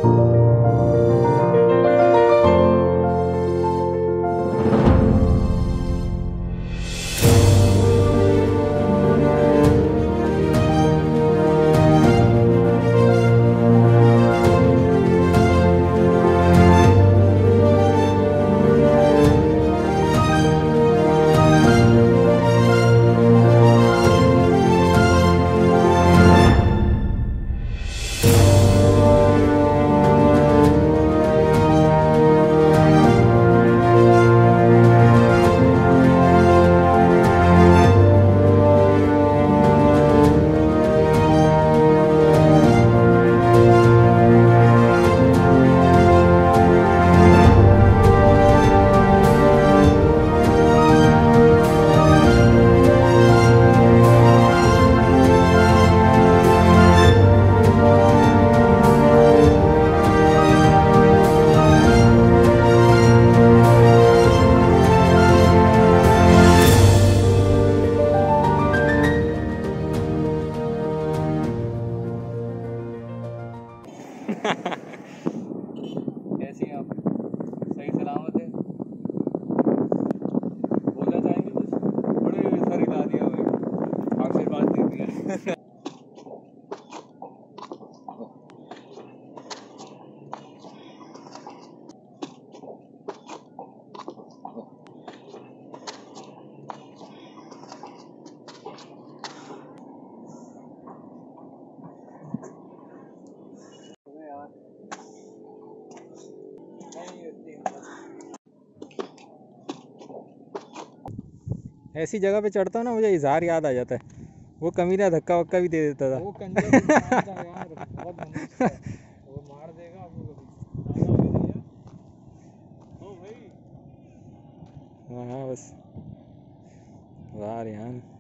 कैसी हैं आप? सही सलामत है? बोलना चाहेंगे कुछ? बड़े सर हिला दिया भाई, आपसे बात नहीं किया। ऐसी जगह पे चढ़ता हूँ ना, मुझे इजहार याद आ जाता है। वो कमीना धक्का वक्का भी दे देता था। वो कंजर था यार, बहुत मनुष्य है। वो मार देगा आपको कभी। हाँ बस वाह यार।